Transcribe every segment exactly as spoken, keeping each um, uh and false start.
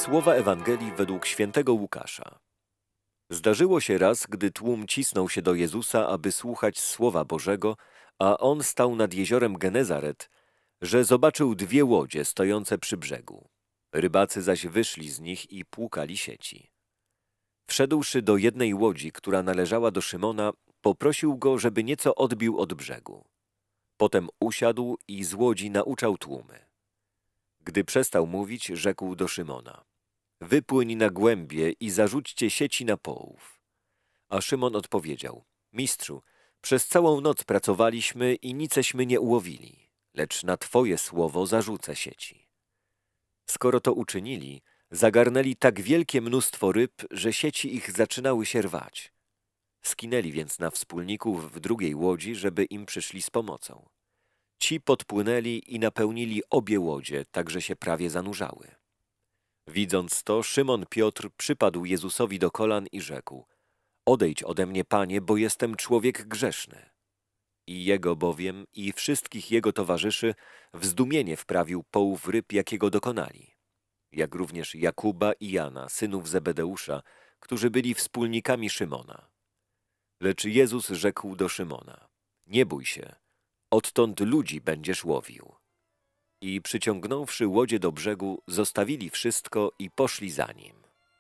Słowa Ewangelii według świętego Łukasza. Zdarzyło się raz, gdy tłum cisnął się do Jezusa, aby słuchać Słowa Bożego, a On stał nad jeziorem Genezaret, że zobaczył dwie łodzie stojące przy brzegu. Rybacy zaś wyszli z nich i płukali sieci. Wszedłszy do jednej łodzi, która należała do Szymona, poprosił go, żeby nieco odbił od brzegu. Potem usiadł i z łodzi nauczał tłumy. Gdy przestał mówić, rzekł do Szymona: wypłyń na głębie i zarzućcie sieci na połów. A Szymon odpowiedział: Mistrzu, przez całą noc pracowaliśmy i niceśmy nie ułowili, lecz na Twoje słowo zarzucę sieci. Skoro to uczynili, zagarnęli tak wielkie mnóstwo ryb, że sieci ich zaczynały się rwać. Skinęli więc na wspólników w drugiej łodzi, żeby im przyszli z pomocą. Ci podpłynęli i napełnili obie łodzie, tak że się prawie zanurzały. Widząc to, Szymon Piotr przypadł Jezusowi do kolan i rzekł: odejdź ode mnie, Panie, bo jestem człowiek grzeszny. I jego bowiem i wszystkich jego towarzyszy w zdumienie wprawił połów ryb, jakiego dokonali. Jak również Jakuba i Jana, synów Zebedeusza, którzy byli wspólnikami Szymona. Lecz Jezus rzekł do Szymona: nie bój się, odtąd ludzi będziesz łowił. I przyciągnąwszy łodzie do brzegu, zostawili wszystko i poszli za nim.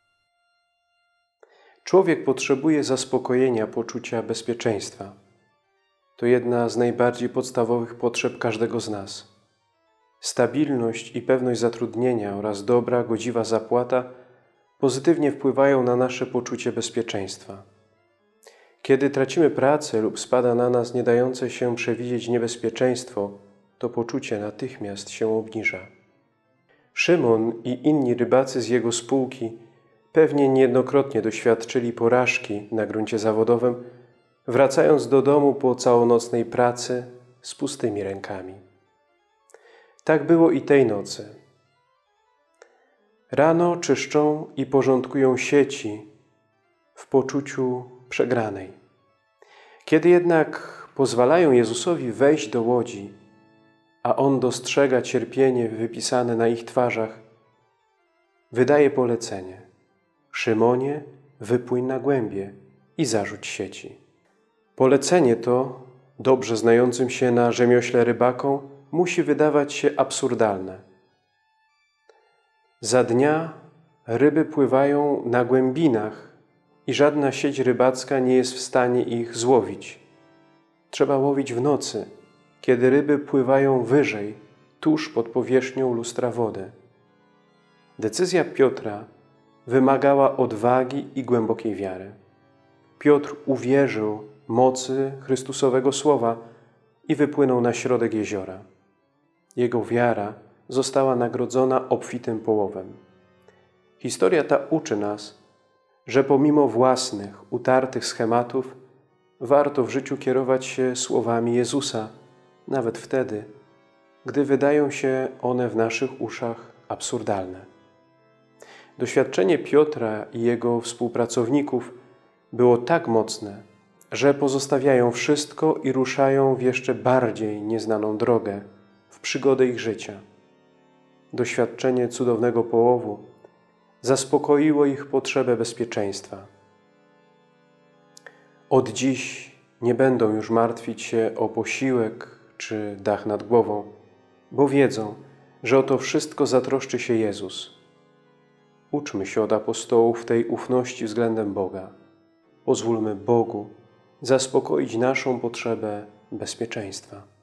Człowiek potrzebuje zaspokojenia poczucia bezpieczeństwa. To jedna z najbardziej podstawowych potrzeb każdego z nas. Stabilność i pewność zatrudnienia oraz dobra, godziwa zapłata pozytywnie wpływają na nasze poczucie bezpieczeństwa. Kiedy tracimy pracę lub spada na nas nie dające się przewidzieć niebezpieczeństwo, to poczucie natychmiast się obniża. Szymon i inni rybacy z jego spółki pewnie niejednokrotnie doświadczyli porażki na gruncie zawodowym, wracając do domu po całonocnej pracy z pustymi rękami. Tak było i tej nocy. Rano czyszczą i porządkują sieci w poczuciu przegranej. Kiedy jednak pozwalają Jezusowi wejść do łodzi, a On dostrzega cierpienie wypisane na ich twarzach, wydaje polecenie: Szymonie, wypłyń na głębie i zarzuć sieci. Polecenie to, dobrze znającym się na rzemiośle rybakom, musi wydawać się absurdalne. Za dnia ryby pływają na głębinach i żadna sieć rybacka nie jest w stanie ich złowić. Trzeba łowić w nocy, kiedy ryby pływają wyżej, tuż pod powierzchnią lustra wody. Decyzja Piotra wymagała odwagi i głębokiej wiary. Piotr uwierzył mocy Chrystusowego Słowa i wypłynął na środek jeziora. Jego wiara została nagrodzona obfitym połowem. Historia ta uczy nas, że pomimo własnych, utartych schematów warto w życiu kierować się słowami Jezusa, nawet wtedy, gdy wydają się one w naszych uszach absurdalne. Doświadczenie Piotra i jego współpracowników było tak mocne, że pozostawiają wszystko i ruszają w jeszcze bardziej nieznaną drogę, w przygodę ich życia. Doświadczenie cudownego połowu zaspokoiło ich potrzebę bezpieczeństwa. Od dziś nie będą już martwić się o posiłek czy dach nad głową, bo wiedzą, że o to wszystko zatroszczy się Jezus. Uczmy się od apostołów tej ufności względem Boga. Pozwólmy Bogu zaspokoić naszą potrzebę bezpieczeństwa.